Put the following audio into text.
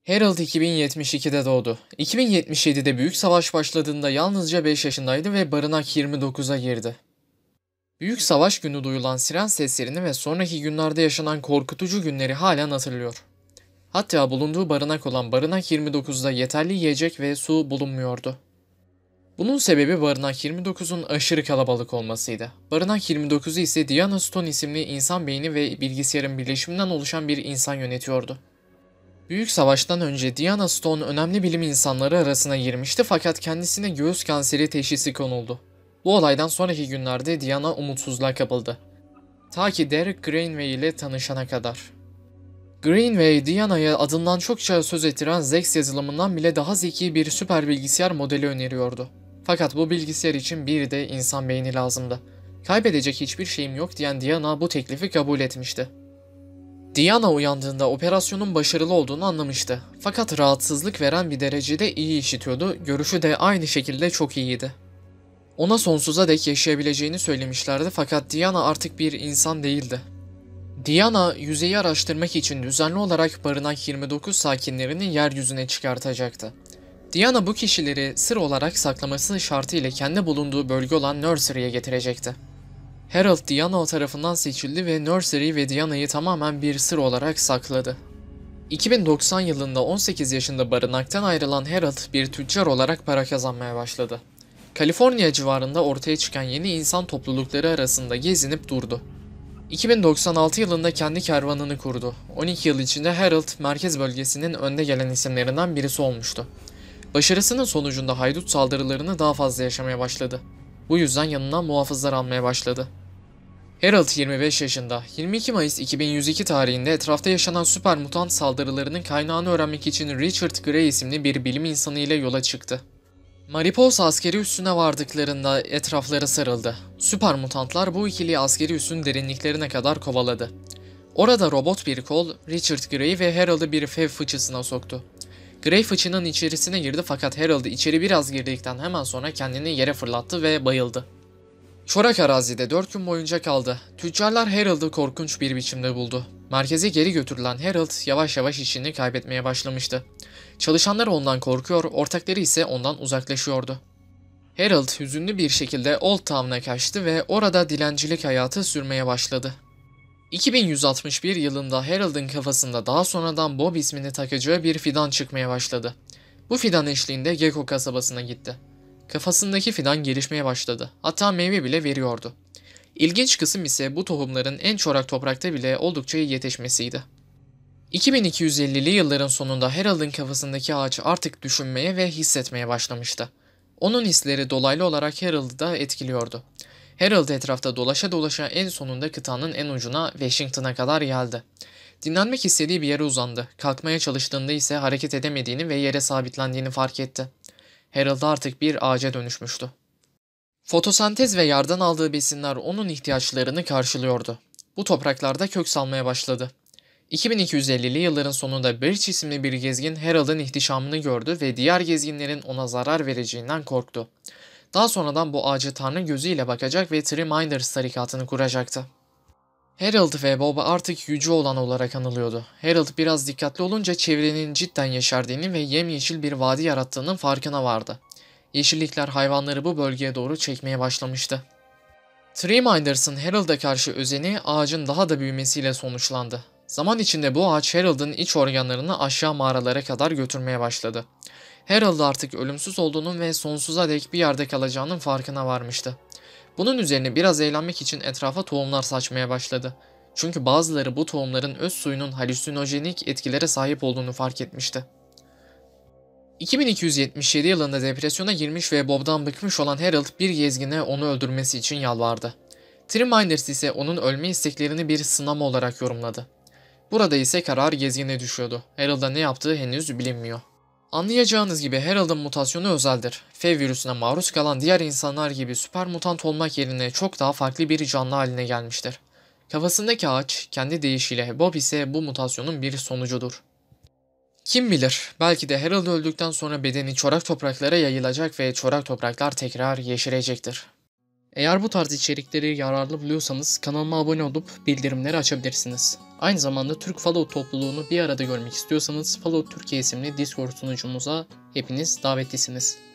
Harold 2072'de doğdu. 2077'de Büyük Savaş başladığında yalnızca 5 yaşındaydı ve barınak 29'a girdi. Büyük Savaş günü duyulan siren seslerini ve sonraki günlerde yaşanan korkutucu günleri halen hatırlıyor. Hatta bulunduğu barınak olan Barınak 29'da yeterli yiyecek ve su bulunmuyordu. Bunun sebebi Barınak 29'un aşırı kalabalık olmasıydı. Barınak 29'u ise Diana Stone isimli insan beyni ve bilgisayarın birleşiminden oluşan bir insan yönetiyordu. Büyük Savaş'tan önce Diana Stone önemli bilim insanları arasına girmişti fakat kendisine göğüs kanseri teşhisi konuldu. Bu olaydan sonraki günlerde Diana umutsuzluğa kapıldı. Ta ki Derek Greenway ile tanışana kadar. Greenway, Diana'ya adından çokça söz ettiren Zex yazılımından bile daha zeki bir süper bilgisayar modeli öneriyordu. Fakat bu bilgisayar için bir de insan beyni lazımdı. Kaybedecek hiçbir şeyim yok diyen Diana bu teklifi kabul etmişti. Diana uyandığında operasyonun başarılı olduğunu anlamıştı. Fakat rahatsızlık veren bir derecede iyi işitiyordu, görüşü de aynı şekilde çok iyiydi. Ona sonsuza dek yaşayabileceğini söylemişlerdi fakat Diana artık bir insan değildi. Diana, yüzeyi araştırmak için düzenli olarak Barınak 29 sakinlerini yeryüzüne çıkartacaktı. Diana bu kişileri sır olarak saklaması şartıyla kendi bulunduğu bölge olan Nursery'e getirecekti. Harold Diana tarafından seçildi ve Nursery ve Diana'yı tamamen bir sır olarak sakladı. 2090 yılında 18 yaşında barınaktan ayrılan Harold bir tüccar olarak para kazanmaya başladı. Kaliforniya civarında ortaya çıkan yeni insan toplulukları arasında gezinip durdu. 2096 yılında kendi kervanını kurdu. 12 yıl içinde Harold, merkez bölgesinin önde gelen isimlerinden birisi olmuştu. Başarısının sonucunda haydut saldırılarını daha fazla yaşamaya başladı. Bu yüzden yanına muhafızlar almaya başladı. Harold 25 yaşında, 22 Mayıs 2102 tarihinde etrafta yaşanan süper mutant saldırılarının kaynağını öğrenmek için Richard Gray isimli bir bilim insanı ile yola çıktı. Mariposa askeri üssüne vardıklarında etrafları sarıldı. Süper mutantlar bu ikiliyi askeri üssün derinliklerine kadar kovaladı. Orada robot bir kol, Richard Gray'i ve Harold'ı bir fev fıçısına soktu. Gray fıçının içerisine girdi fakat Harold içeri biraz girdikten hemen sonra kendini yere fırlattı ve bayıldı. Çorak arazide 4 gün boyunca kaldı. Tüccarlar Harold'ı korkunç bir biçimde buldu. Merkeze geri götürülen Harold yavaş yavaş işini kaybetmeye başlamıştı. Çalışanlar ondan korkuyor, ortakları ise ondan uzaklaşıyordu. Harold hüzünlü bir şekilde Old Town'a kaçtı ve orada dilencilik hayatı sürmeye başladı. 2161 yılında Harold'ın kafasında daha sonradan Bob ismini takacağı bir fidan çıkmaya başladı. Bu fidan eşliğinde Gecko kasabasına gitti. Kafasındaki fidan gelişmeye başladı. Hatta meyve bile veriyordu. İlginç kısım ise bu tohumların en çorak toprakta bile oldukça iyi yetişmesiydi. 2250'li yılların sonunda Harold'ın kafasındaki ağaç artık düşünmeye ve hissetmeye başlamıştı. Onun hisleri dolaylı olarak Harold'ı da etkiliyordu. Harold etrafta dolaşa dolaşa en sonunda kıtanın en ucuna Washington'a kadar geldi. Dinlenmek istediği bir yere uzandı. Kalkmaya çalıştığında ise hareket edemediğini ve yere sabitlendiğini fark etti. Harold artık bir ağaca dönüşmüştü. Fotosentez ve yerden aldığı besinler onun ihtiyaçlarını karşılıyordu. Bu topraklarda kök salmaya başladı. 2250'li yılların sonunda Birch isimli bir gezgin Harold'ın ihtişamını gördü ve diğer gezginlerin ona zarar vereceğinden korktu. Daha sonradan bu ağacı tanrı gözüyle bakacak ve Three Minders tarikatını kuracaktı. Harold ve Bob artık yüce olan olarak anılıyordu. Harold biraz dikkatli olunca çevrenin cidden yeşerdiğini ve yemyeşil bir vadi yarattığının farkına vardı. Yeşillikler hayvanları bu bölgeye doğru çekmeye başlamıştı. Three Minders'ın Harold'a karşı özeni ağacın daha da büyümesiyle sonuçlandı. Zaman içinde bu ağaç Harold'ın iç organlarını aşağı mağaralara kadar götürmeye başladı. Harold artık ölümsüz olduğunun ve sonsuza dek bir yerde kalacağının farkına varmıştı. Bunun üzerine biraz eğlenmek için etrafa tohumlar saçmaya başladı. Çünkü bazıları bu tohumların öz suyunun halüsinojenik etkilere sahip olduğunu fark etmişti. 2277 yılında depresyona girmiş ve Bob'dan bıkmış olan Harold bir gezgine onu öldürmesi için yalvardı. Three Minders ise onun ölme isteklerini bir sınama olarak yorumladı. Burada ise karar gezgine düşüyordu. Harold'a ne yaptığı henüz bilinmiyor. Anlayacağınız gibi Harold'ın mutasyonu özeldir. Fev virüsüne maruz kalan diğer insanlar gibi süper mutant olmak yerine çok daha farklı bir canlı haline gelmiştir. Kafasındaki ağaç kendi deyişiyle Bob ise bu mutasyonun bir sonucudur. Kim bilir, belki de Harold öldükten sonra bedeni çorak topraklara yayılacak ve çorak topraklar tekrar yeşerecektir. Eğer bu tarz içerikleri yararlı buluyorsanız kanalıma abone olup bildirimleri açabilirsiniz. Aynı zamanda Türk Fallout topluluğunu bir arada görmek istiyorsanız Fallout Türkiye isimli Discord sunucumuza hepiniz davetlisiniz.